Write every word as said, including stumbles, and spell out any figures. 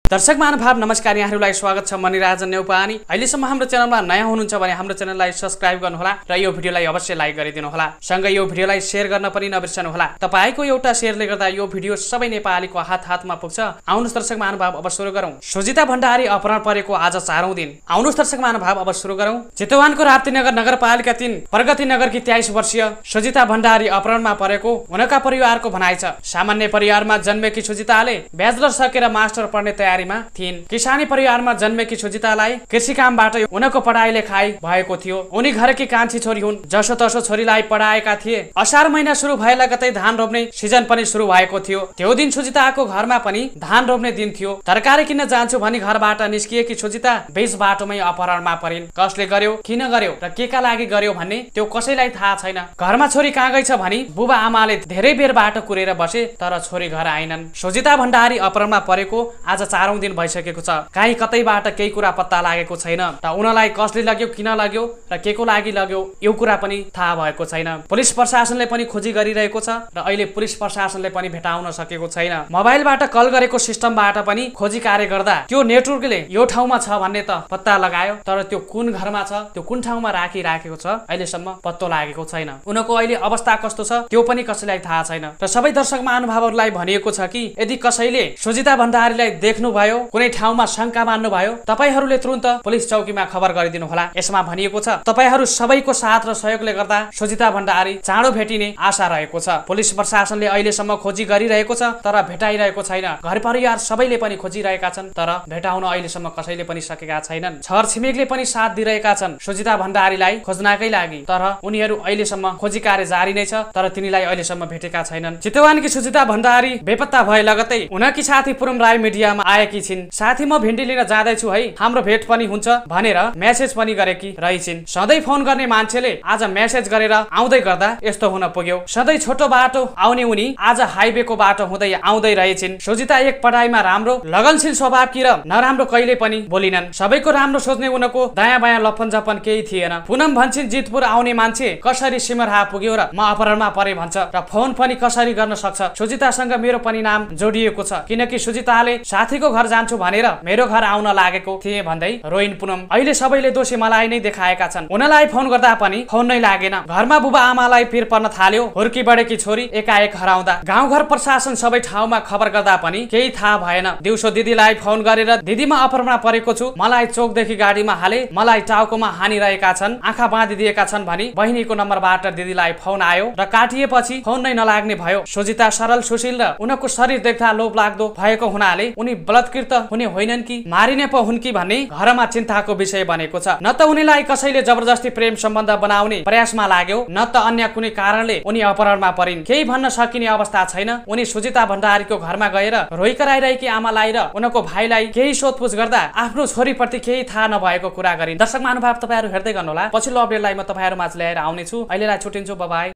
दर्शक महानुभाव नमस्कार, यहाँहरूलाई स्वागत छ। मनिराजन नेउपानी। अहिलेसम्म हाम्रो च्यानलमा नयाँ हुनुहुन्छ भने हाम्रो च्यानललाई सब्स्क्राइब गर्नुहोला र यो भिडियोलाई अवश्य लाइक गरिदिनु होला। सँगै यो भिडियोलाई शेयर गर्न पनि नबिर्सनु होला। तपाईको एउटा शेयरले गर्दा यो भिडियो सबै नेपालीको हात हातमा पुग्छ। आउनुहोस् दर्शक महानुभाव, अब सुरु गरौँ। सुजिता भण्डारी अपहरण परेको आज चारौं दिन। आउनुहोस् दर्शक महानुभाव, अब सुरु गरौँ। चितवनको राप्तीनगर नगरपालिका तीन प्रगति नगरकी तेइस वर्षीय सुजिता भण्डारी अपहरणमा परेको उनका परिवारको भनाइ छ। सामान्य परिवारमा जन्मेकी सुजिताले ब्याचलर सकेर मास्टर पढ्ने तयारीमा थिइन्। किसानी परिवारमा जन्मेकी सुजितालाई कृषि कामबाट उनको पढाइ लेखाइ भएको थियो। उनी घरकी कान्छी छोरी हुन्। जसो तसो छोरीलाई पढाएका थिए। असार महिना सुरु भए लगतै धान रोप्ने सिजन पनि सुरु भएको थियो। त्यो दिन सुजिताको घरमा पनि धान रोप्ने दिन थियो। तरकारी किन्न जान्छु भनी घरबाट निस्किएकी सुजिता बीच बाटोमै अपहरणमा परिन्। कसले गर्यो, किन गर्यो र केका लागि गर्यो भन्ने त्यो कसैलाई थाहा छैन। घरमा छोरी कहाँ गई छ भनी बुबा आमाले धेरै बेर बाटो कुरेर बसे, तर छोरी घर आइनन्। सुजिता भण्डारी अपहरणमा परेको आज चारौं दिन भइसकेको छ। काहीँ कतैबाट केही कुरा पत्ता लागेको छैन र उनलाई कसले लग्यो, किन लग्यो र केको लागि लग्यो यो कुरा पनि थाहा भएको छैन। पुलिस प्रशासनले पनि खोजी गरिरहेको छ र अहिले पुलिस प्रशासनले पनि भेटाउन सकेको छैन। मोबाइलबाट कल गरेको सिस्टमबाट पनि खोजी कार्य गर्दा त्यो नेटवर्कले यो ठाउँमा छ भन्ने त पत्ता लगायो, तर त्यो कुन घरमा छ, त्यो कुन ठाउँमा राखिराखेको छ अहिलेसम्म पत्तो लागेको छैन। उनको अहिले अवस्था कस्तो छ त्यो पनि कसैलाई थाहा छैन। र सबै दर्शक महानुभावहरूलाई भनिएको छ कि यदि कसैले सुजिता भण्डारीलाई देख्नु भयो, कुनै ठाउँमा शंका मान्नु भयो, तपाईहरूले तुरुन्त पुलिस चौकीमा खबर गरिदिनु होला। यसमा भनिएको छ तपाईहरू सबैको साथ र सहयोगले गर्दा सुजिता भण्डारी चाँडो भेटिने आशा रहेको छ। पुलिस प्रशासनले अहिलेसम्म खोजी गरिरहेको छ, तर भेटाइरहेको छैन। घर परिवार सबैले पनि खोजिरहेका छन्, तर भेटाउन अहिलेसम्म कसैले पनि सकेका छैनन्। छर छिमेकले पनि साथ दिइरहेका छन् सुजिता भण्डारीलाई खोज्नकै लागि, तर उनीहरू अहिलेसम्म खोजी कार्य जारी नै छ, तर तिनीलाई अहिलेसम्म भेटेका छैनन्। चितवनकी सुजिता भण्डारी बेपत्ता भए लगतै उनकी साथी पुरम राई मिडियामा आएकी छिन्। साथी म भिन्डी लिन जाँदैछु है, हाम्रो भेट पनि हुन्छ भनेर मेसेज पनि गरेकी रहेछिन्। सधैँ फोन गर्ने मान्छेले आज मेसेज गरेर आउँदै गर्दा यस्तो हुन पुग्यो। सधैँ छोटो बाटो आउने उनी आज हाइवेको बाटो हुँदै आउँदै रहेछिन्। सुजिता एक पढाइमा राम्रो लगनशील स्वभावकी र नराम्रो कहिले पनि बोलिनन्। सबैको राम्रो सोच्ने उनको दायाँ बायाँ लपन जपन केही थिएन। पुनम भन्छन् जितपुर आउने मान्छे कसरी सिमरहा पुग्यो र म अपहरणमा परे भन्छ र फोन पनि कसरी गर्न सक्छ। सुजितासँग मेरो पनि नाम जोडिएको छ, किनकि सुजिताले साथीको घर जान्छु भनेर मेरो घर आउन लागेको थिए भन्दै रोइन् पुनम। अहिले सबैले दोषी मलाई नै देखाएका छन्। उनलाई फोन गर्दा पनि फोन नै लागेन। घरमा बुबा आमालाई पिर पर्न थाल्यो। हुर्की बढेकी छोरी एकाएक हराउँदा गाउँघर प्रशासन सबै ठाउँमा खबर गर्दा पनि केही थाहा भएन। दिउँसो दिदीलाई फोन गरेर दिदी म अपहरणमा परेको छु, मलाई चोकदेखि गाडीमा हाले, मलाई टाउकोमा हानिरहेका छन्, आँखा बाँधिदिएका छन् भनी बहिनीको नम्बरबाट दिदीलाई फोन आयो र काटिएपछि फोन नै नलाग्ने भयो। सुजिता सरल सुशील र उनको शरीर देख्दा लोभ लाग्दो भएको हुनाले उनी बलात्कृत हुने होइनन् कि मारिने पो हुन् कि भन्ने घरमा चिन्ताको विषय बनेको छ। न त उनीलाई कसैले जबरजस्ती प्रेम सम्बन्ध बनाउने प्रयासमा लाग्यो, न त अन्य कुनै कारणले उनी अपहरणमा परिन्। केही भन्न सकिने अवस्था छैन। उनी सुजिता भण्डारीको घरमा गएर रोइ कराइरहेकी आमालाई र उनको भाइलाई केही सोधपुछ गर्दा आफ्नो छोरीप्रति केही थाहा नभएको कुरा गरिन्। दर्शक महानुभाव, तपाईहरू हेर्दै गर्नुहोला। पछिल्लो अपडेटलाई म तपाईहरू माझ ल्याएर आउनेछु। अहिलेलाई छुट्टिन्छु, बाइ बाइ।